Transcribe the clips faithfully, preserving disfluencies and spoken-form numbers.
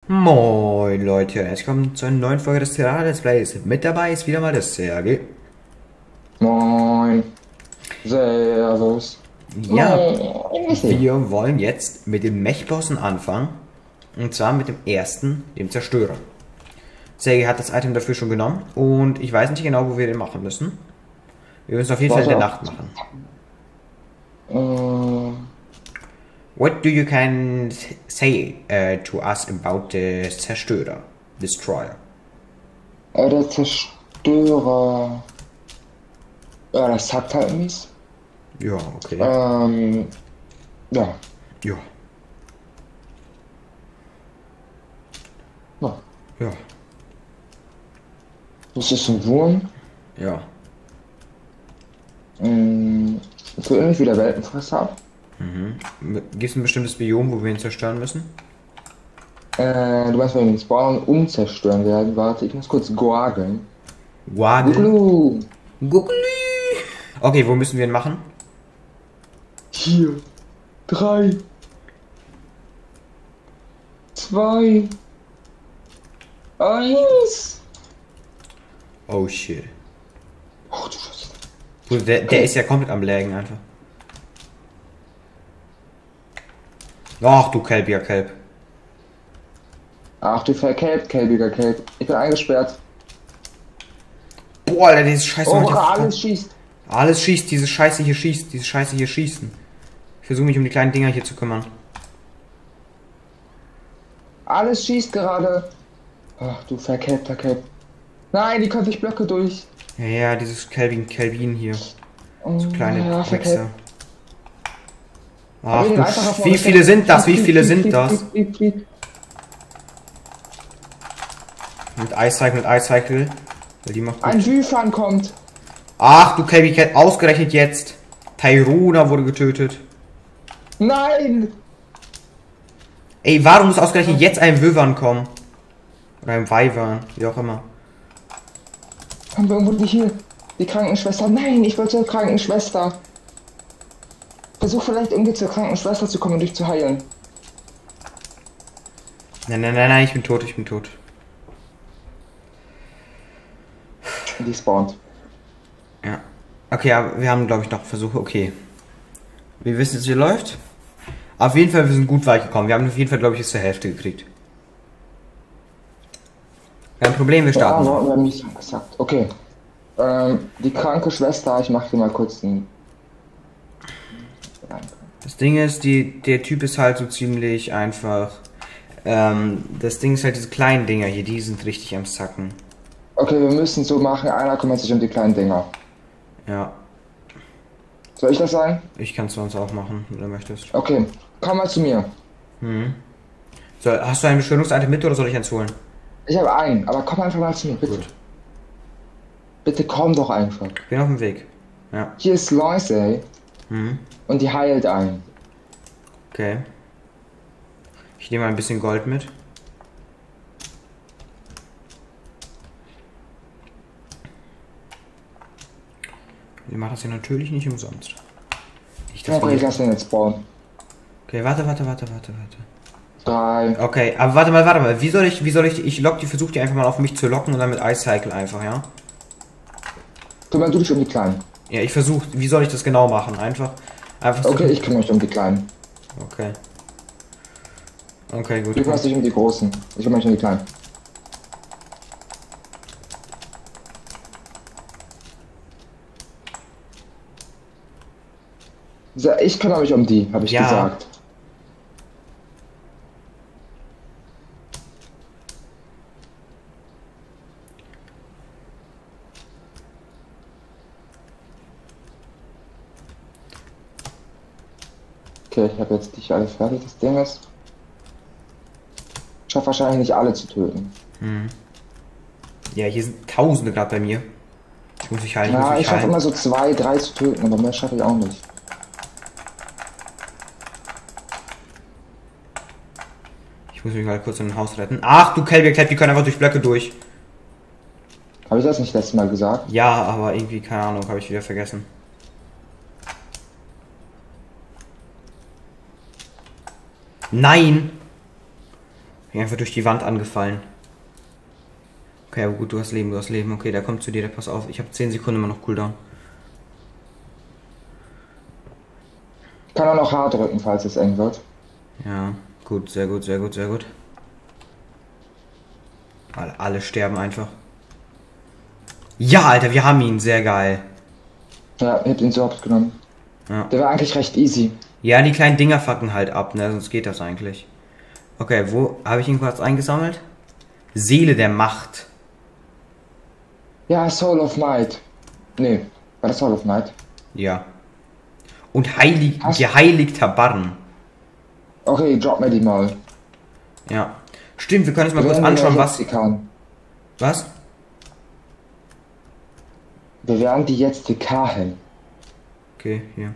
Moin Leute, herzlich willkommen zu einer neuen Folge des Terraria Let's Plays. Mit dabei ist wieder mal das Sergei. Moin. Servus. Ja, Moin. wir wollen jetzt mit den Mechbossen anfangen. Und zwar mit dem ersten, dem Zerstörer. Sergei hat das Item dafür schon genommen und ich weiß nicht genau, wo wir den machen müssen. Wir müssen auf jeden Fall in der Nacht machen. Äh, What do you can say uh, to us about the Zerstörer? Destroyer. äh, der Zerstörer. Ja, das sagt halt mies. Ja, okay. Ähm, ja. Ja, ja. ja, Das ist ein Wurm. ja. Ähm, so ähnlich wie der Weltenfresser ab. Gibt es ein bestimmtes Biom, wo wir ihn zerstören müssen? Äh, du weißt, wenn wir den Spawn umzerstören werden. Warte, ich muss kurz gorgeln. Waddle. Guglu. Guckli. Okay, wo müssen wir ihn machen? Hier. Drei. Zwei. Eins. Oh shit. Oh, du Scheiße. Gut, der, der ist ja komplett am Lägen einfach. Ach du Kelbiger Kelb. Ach du verkelbt, kelbiger Kelb. Ich bin eingesperrt. Boah, Alter, dieses Scheiße. Oh, macht ja- alles schießt. alles schießt, diese Scheiße hier schießt, diese Scheiße hier schießen. Ich versuche mich um die kleinen Dinger hier zu kümmern. Alles schießt gerade. Ach du verkelbter Kelb. Nein, die können sich Blöcke durch. Ja, ja, dieses Kelvin, Kelvin hier. Oh, So kleine ja, Wichser. verkelbt. Ach Aber du, den einfach auf wie eure viele Seite. sind das? Wie Flieg, viele flieg, sind flieg, das? flieg, flieg, flieg. Mit Ice Cycle, mit Ice Cycle. Weil die macht gut. Ein Wyvern kommt. Ach du Kelvin, Kelb, ausgerechnet jetzt. Tyrona wurde getötet. Nein. Ey, warum muss ausgerechnet jetzt ein Wyvern kommen? Oder ein Wyvern, wie auch immer. Haben wir irgendwo die hier? Die Krankenschwester. Nein, ich wollte zur Krankenschwester. Versuch vielleicht irgendwie zur Krankenschwester zu kommen und dich zu heilen. Nein, nein, nein, nein, ich bin tot, ich bin tot. Die spawnt. Ja. Okay, aber wir haben, glaube ich, noch Versuche. Okay. Wir wissen jetzt, wie läuft. Auf jeden Fall, wir sind gut weit gekommen. Wir haben auf jeden Fall, glaube ich, jetzt zur Hälfte gekriegt. Kein Problem, wir Ja, starten. so haben wir mich gesagt. Okay. Ähm, die kranke Schwester, ich mache dir mal kurz einen. Das Ding ist, die, der Typ ist halt so ziemlich einfach. Ähm, das Ding ist halt diese kleinen Dinger hier, die sind richtig am Sacken. Okay, wir müssen so machen, einer kümmert sich um die kleinen Dinger. Ja, Soll ich das sein? ich kann es sonst auch machen, wenn du möchtest. Okay, komm mal zu mir. Mhm. So, hast du ein Beschwörungsitem mit oder soll ich eins holen? Ich habe einen, aber komm einfach mal zu mir, bitte. Gut. Bitte komm doch einfach. Ich bin auf dem Weg. Ja. Hier ist Loisey Mhm. und die heilt einen. Okay. Ich nehme ein bisschen Gold mit. Wir machen das hier natürlich nicht umsonst. Nicht, dass Okay, wir ich lasse den jetzt spawnen. okay, warte, warte, warte, warte, warte. Drei. Okay, aber warte mal, warte mal. Wie soll ich, wie soll ich, ich lock die, versuche die einfach mal auf mich zu locken und dann mit Ice Cycle einfach, ja? Kümmere du dich um die Kleinen. Ja, ich versuche, wie soll ich das genau machen? Einfach, einfach so. Okay, ich kümmere mich um die Kleinen. Okay. Okay, gut. Du kümmerst dich um die Großen. Ich kümmere mich um die Kleinen. So, ich kümmere mich um die, habe ich Ja. gesagt. Okay, ich habe jetzt dich alles fertig. Das Ding ist, ich schaffe wahrscheinlich nicht alle zu töten. Ja, hier sind Tausende gerade bei mir. Ich muss mich heilen, ich muss Ja, mich ich schaffe heilen. immer so zwei, drei zu töten, aber mehr schaffe ich auch nicht. Ich muss mich mal kurz in ein Haus retten. Ach du Kelbiger Kelb, die können einfach durch Blöcke durch. Habe ich das nicht letztes Mal gesagt? Ja, aber irgendwie, keine Ahnung, habe ich wieder vergessen. Nein! Bin einfach durch die Wand angefallen. Okay, aber gut, du hast Leben, du hast Leben. Okay, der kommt zu dir, der pass auf. Ich habe zehn Sekunden immer noch Cooldown. Ich kann auch noch H drücken, falls es eng wird. Ja, gut, sehr gut, sehr gut, sehr gut. Alle, alle sterben einfach. Ja, Alter, wir haben ihn, sehr geil. Ja, ich hab ihn so abgenommen. Ja. Der war eigentlich recht easy. Ja, die kleinen Dinger fucken halt ab, ne? Sonst geht das eigentlich. Okay, wo habe ich ihn kurz eingesammelt? Seele der Macht. Ja, Soul of Might. Nee, war das Soul of Might? Ja. Und heilig, Hast- geheiligter Barren. Okay, drop mir die mal. Ja. Stimmt, wir können uns mal Wir kurz werden die anschauen, jetzt was... die kann. Was? Wir werden die jetzt die K. Okay, hier.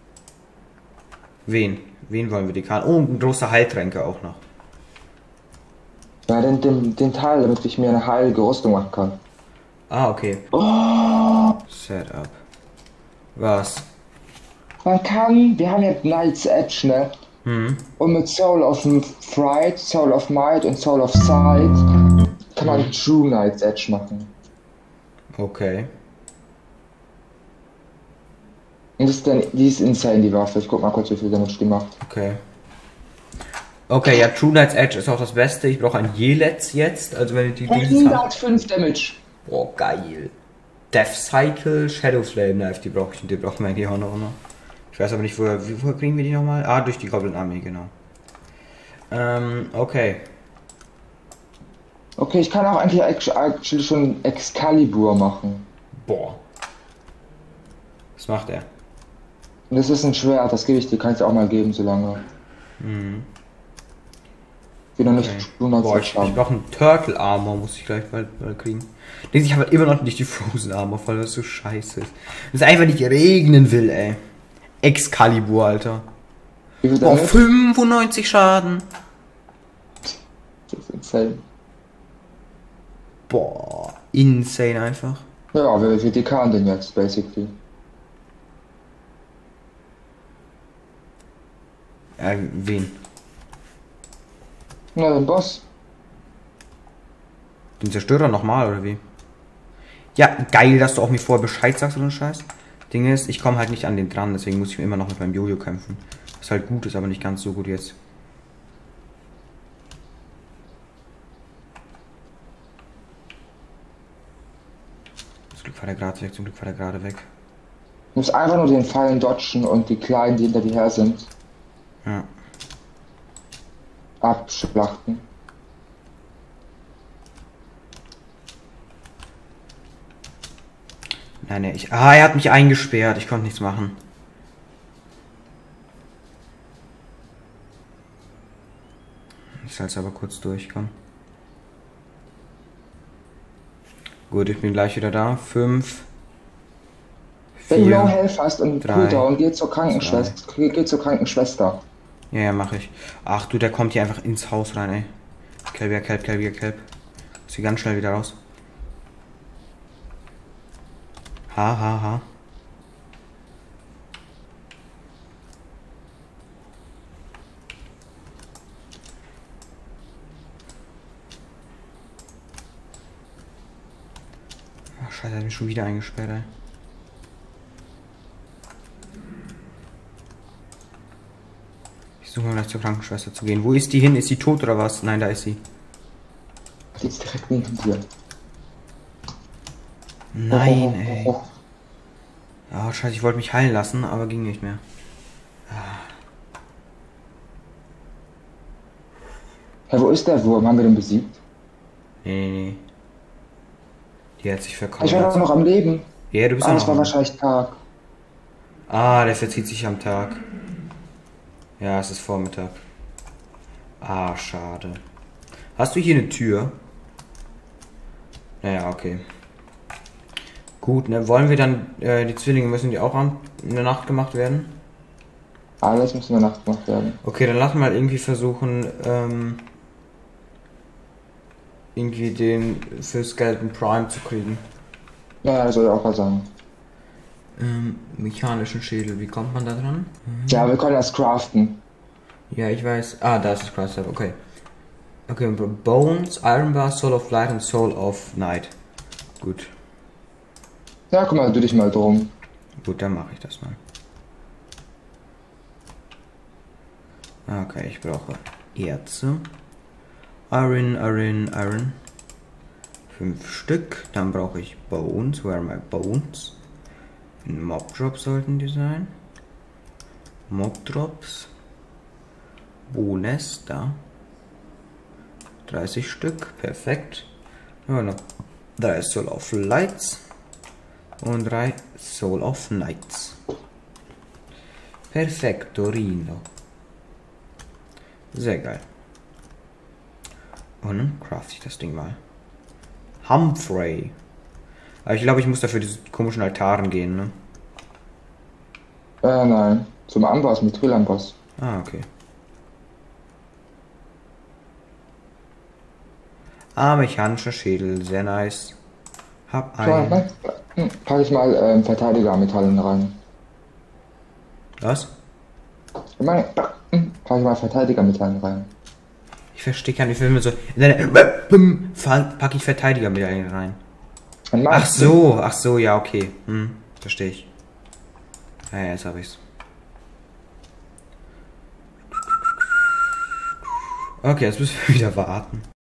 Wen? Wen wollen wir die Karten? Oh, ein großer Heiltränke auch noch. Ja, den, den, den Teil, damit ich mir eine heilige Rüstung machen kann. Ah, okay. Oh, Setup. Was? man kann, wir haben ja Knight's Edge, ne? Hm. Und mit Soul of Fright, Soul of Might und Soul of Sight kann man True Knight's Edge machen. Okay. Und das ist dann, die ist insane, die Waffe. Ich guck mal kurz, wie viel Damage die macht. Okay. Okay, ja, True Knight's Edge ist auch das Beste. Ich brauche ein Jeletz jetzt. Also wenn ihr die Dings habt. hundertfünf Damage. Boah, geil. Death Cycle, Shadow Flame Knife, die brauche ich und die brauchen wir eigentlich auch noch. Ich weiß aber nicht, woher, woher kriegen wir die nochmal? Ah, durch die Goblin Armee, genau. Ähm, okay. Okay, ich kann auch eigentlich actually schon Excalibur machen. Boah. Was macht er? Und das ist ein Schwert, das gebe ich dir, kannst du auch mal geben, solange Mhm. wir noch nicht Okay. True Knight's Boah, Edge ich, ich haben. brauche einen Turtle Armor, muss ich gleich bald, bald kriegen. Denkst, ich habe halt immer noch nicht die Frozen Armor, weil das so scheiße ist. Das einfach nicht regnen will, ey. Excalibur, Alter. Wie viel Boah, Damage? fünfundneunzig Schaden. Das ist insane. Boah, insane einfach. Ja, wir, wir dekan den jetzt, basically. Äh, wen? Na, den Boss. Den Zerstörer nochmal, oder wie? Ja, geil, dass du auch mir vorher Bescheid sagst oder ein Scheiß. Ding ist, ich komme halt nicht an den dran, deswegen muss ich immer noch mit meinem Jojo kämpfen. Was halt gut ist, aber nicht ganz so gut jetzt. Zum Glück war der gerade weg, zum Glück war der gerade weg. Du musst einfach nur den Fallen dodgen und die Kleinen, die hinter dir her sind, Ja. abschlachten. Nein, nee, ich. Ah, er hat mich eingesperrt, ich konnte nichts machen. Ich halte aber kurz durch, komm. Gut, ich bin gleich wieder da. Fünf. Wenn du Vier. No Health hast und drei, Cooldown, geh zur Krankenschwester. Geh, geh zur Krankenschwester. Ja, ja, mach ich. Ach du, der kommt hier einfach ins Haus rein, ey. Kelbiger Kelb, Kelbiger Kelb. Muss hier ganz schnell wieder raus. Ha, ha, ha. Ach, scheiße, er hat mich schon wieder eingesperrt, ey. Ich suche mal gleich zur Krankenschwester zu gehen. Wo ist die hin? Ist sie tot oder was? Nein, da ist sie. Die ist direkt neben dir. Nein, Oh, ey. oh, oh. Oh, scheiße, ich wollte mich heilen lassen, aber ging nicht mehr. Hey, wo ist der Wurm? Haben wir den besiegt? Nee, nee, nee. Die hat sich Ich verkauft. war doch noch am Leben. Ja, du bist Ah, auch das noch war am- wahrscheinlich Tag. Ah, der verzieht sich am Tag. Ja, es ist Vormittag. Ah, schade. Hast du hier eine Tür? Naja, okay. Gut, ne? Wollen wir dann, äh, die Zwillinge müssen die auch an, in der Nacht gemacht werden? Alles muss in der Nacht gemacht werden. Okay, dann lass mal irgendwie versuchen, ähm, irgendwie den für Skeleton Prime zu kriegen. Ja, das soll ich auch mal sagen. Ähm, mechanischen Schädel, wie kommt man da dran? Ja, wir können das craften. Ja, ich weiß. Ah, da ist das Price Tab, okay. Okay, Bones, Iron Bar, Soul of Light und Soul of Night. Gut. Ja, kümmere du dich mal drum. Gut, dann mache ich das mal. Okay, ich brauche Erze. Iron, Iron, Iron. Fünf Stück. Dann brauche ich Bones. Where are my Bones? In Mob Drops sollten die sein. Mob Drops. Bones, da. dreißig Stück. Perfekt. Ja, noch drei Soul of Lights. Und drei Soul of Nights. Perfektorino. Sehr geil. Und dann craft ich das Ding mal. Humphrey. Aber ich glaube, ich muss dafür diese komischen Altaren gehen, ne? Äh, nein. Zum Amboss, Mithylamboss. Ah, okay. Ah, mechanischer Schädel. Sehr nice. Hab Schau einen. mal, hm, pack ich mal ähm, Verteidigermetallen rein. Was? Ich meine, hm, pack ich mal Verteidigermetallen rein. Ich verstehe gar nicht, wie viel so. In deine. Pack ich Verteidiger mit rein. Ach so, ach so, ja, okay. Hm, verstehe ich. Ja, ja, jetzt habe ich's. Okay, jetzt müssen wir wieder warten.